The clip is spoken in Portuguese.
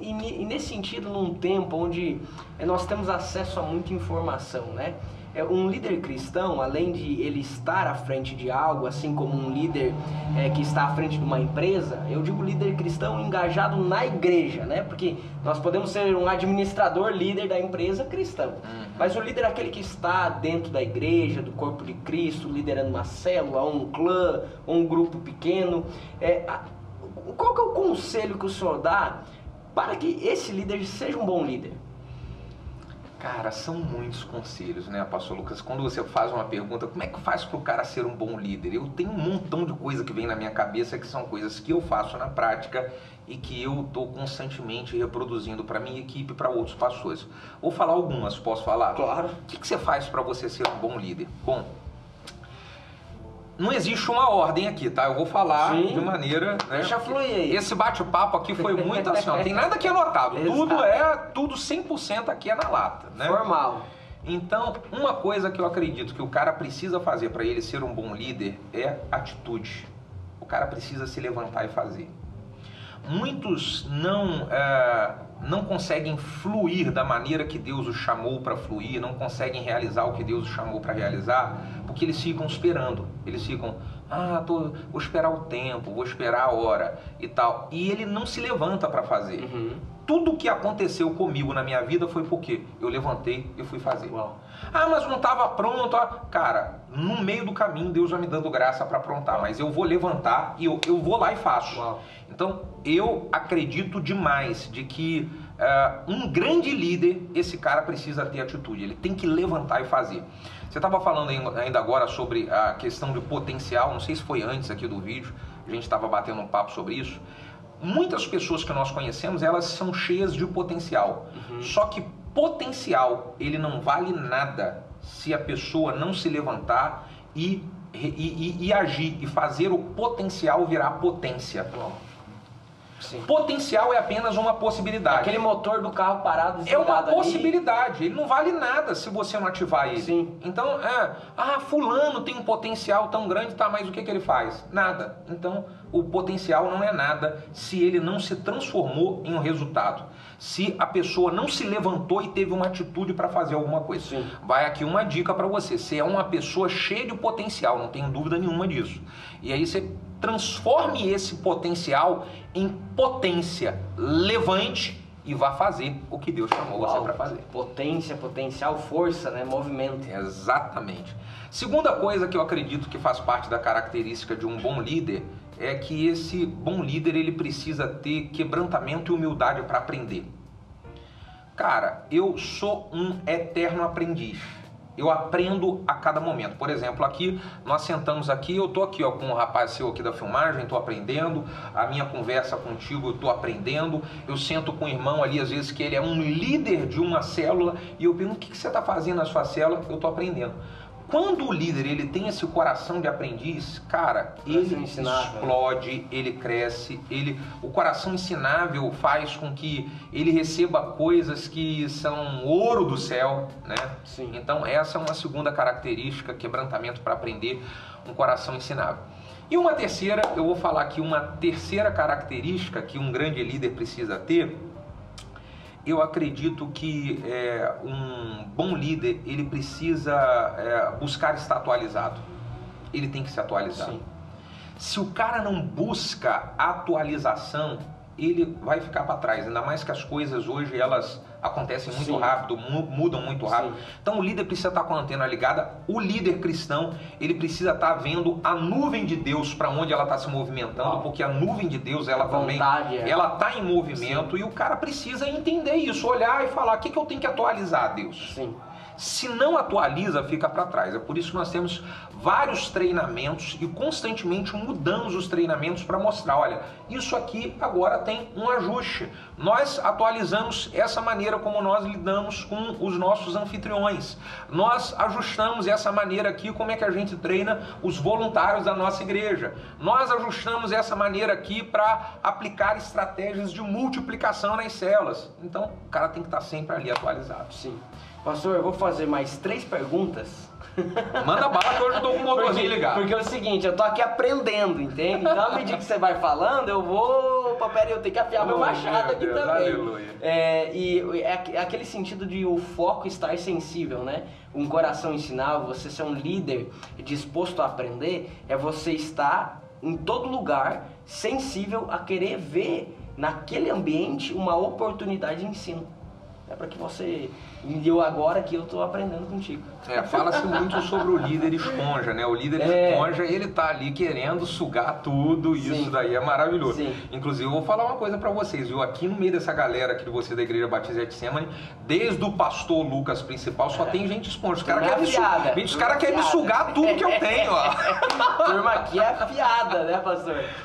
e nesse sentido, num tempo onde nós temos acesso a muita informação, né? Um líder cristão, além de ele estar à frente de algo, assim como um líder que está à frente de uma empresa, eu digo líder cristão engajado na igreja, né? Porque nós podemos ser um administrador líder da empresa cristão, mas o líder é aquele que está dentro da igreja, do corpo de Cristo, liderando uma célula, um clã, um grupo pequeno. Qual que é o conselho que o senhor dá para que esse líder seja um bom líder? Cara, são muitos conselhos, né, Pastor Lucas? Quando você faz uma pergunta, como é que faz para o cara ser um bom líder? Eu tenho um montão de coisa que vem na minha cabeça que são coisas que eu faço na prática e que eu estou constantemente reproduzindo para minha equipe e para outros pastores. Vou falar algumas, posso falar? Claro. O que você faz para você ser um bom líder? Bom, não existe uma ordem aqui, tá? Eu vou falar de maneira... Né? Deixa fluir aí. Esse bate-papo aqui foi muito assim, ó, não tem nada aqui anotado. Tudo 100% aqui é na lata, né? Formal. Então, uma coisa que eu acredito que o cara precisa fazer para ele ser um bom líder é atitude. O cara precisa se levantar e fazer. Muitos não conseguem fluir da maneira que Deus os chamou para fluir, não conseguem realizar o que Deus os chamou para realizar, porque eles ficam esperando. Eles ficam, vou esperar o tempo, vou esperar a hora e tal. E ele não se levanta para fazer. Tudo o que aconteceu comigo na minha vida foi porque eu levantei e fui fazer. Uau. Mas não estava pronto. Cara, no meio do caminho Deus vai me dando graça para aprontar, mas eu vou levantar e eu vou lá e faço. Uau. Então, eu acredito demais de que um grande líder, esse cara precisa ter atitude, ele tem que levantar e fazer. Você estava falando ainda agora sobre a questão de potencial, não sei se foi antes aqui do vídeo, a gente estava batendo um papo sobre isso. Muitas pessoas que nós conhecemos, elas são cheias de potencial, só que potencial, ele não vale nada se a pessoa não se levantar e agir e fazer o potencial virar potência. Sim. Potencial é apenas uma possibilidade. Aquele motor do carro parado é uma ali. possibilidade, ele não vale nada se você não ativar ele. Sim. Então, fulano tem um potencial tão grande, tá, mas o que ele faz? Nada. Então, o potencial não é nada se ele não se transformou em um resultado. Se a pessoa não se levantou e teve uma atitude para fazer alguma coisa. Sim. Vai aqui uma dica para você. Você é uma pessoa cheia de potencial, não tenho dúvida nenhuma disso. E aí você transforme esse potencial em potência. Levante e vá fazer o que Deus chamou você para fazer. Potência, potencial, força, né? Movimento. Exatamente. Segunda coisa que eu acredito que faz parte da característica de um bom líder é que esse bom líder ele precisa ter quebrantamento e humildade para aprender. Cara, eu sou um eterno aprendiz. Eu aprendo a cada momento. Por exemplo, aqui, nós sentamos aqui, eu tô aqui ó, com um rapaz seu aqui da filmagem, tô aprendendo. A minha conversa contigo, eu tô aprendendo. Eu sento com um irmão ali, às vezes, que ele é um líder de uma célula, e eu pergunto, o que você está fazendo na sua célula? Eu tô aprendendo. Quando o líder ele tem esse coração de aprendiz, cara, ele explode, ele cresce, o coração ensinável faz com que ele receba coisas que são ouro do céu, né? Sim. Então essa é uma segunda característica, quebrantamento para aprender, um coração ensinável. E uma terceira, eu vou falar aqui uma terceira característica que um grande líder precisa ter. Eu acredito que um bom líder, ele precisa buscar estar atualizado. Ele tem que se atualizar. Sim. Se o cara não busca atualização, ele vai ficar para trás. Ainda mais que as coisas hoje, elas acontecem muito rápido, mudam muito rápido. Então o líder precisa estar com a antena ligada. O líder cristão, ele precisa estar vendo a nuvem de Deus para onde ela está se movimentando, porque a nuvem de Deus, ela também, ela está em movimento. E o cara precisa entender isso, olhar e falar, o que eu tenho que atualizar, Deus? Sim. Se não atualiza, fica para trás. É por isso que nós temos vários treinamentos e constantemente mudamos os treinamentos para mostrar, olha, isso aqui agora tem um ajuste. Nós atualizamos essa maneira como nós lidamos com os nossos anfitriões. Nós ajustamos essa maneira aqui, como é que a gente treina os voluntários da nossa igreja. Nós ajustamos essa maneira aqui para aplicar estratégias de multiplicação nas células. Então, o cara tem que estar sempre ali atualizado. Sim. Pastor, eu vou fazer mais 3 perguntas. Manda bala que hoje eu tô com o motorzinho ligado. Porque é o seguinte, eu tô aqui aprendendo, entende? Então, à medida que você vai falando, eu vou opa, peraí, eu tenho que afiar meu machado aqui Deus, também. aleluia. E é aquele sentido de o foco estar sensível, né? Um coração ensinável, você ser um líder disposto a aprender, é você estar em todo lugar sensível a querer ver naquele ambiente uma oportunidade de ensino. É para que você... E eu agora que eu estou aprendendo contigo. Fala-se muito sobre o líder esponja, né? O líder esponja, ele tá ali querendo sugar tudo, e isso daí é maravilhoso. Sim. Inclusive, eu vou falar uma coisa para vocês, viu? Aqui no meio dessa galera aqui de vocês da Igreja Batista Getsemane, desde o pastor Lucas principal, só tem gente esponja. Os caras querem me sugar tudo que eu tenho, ó. Turma aqui é afiada, né, pastor?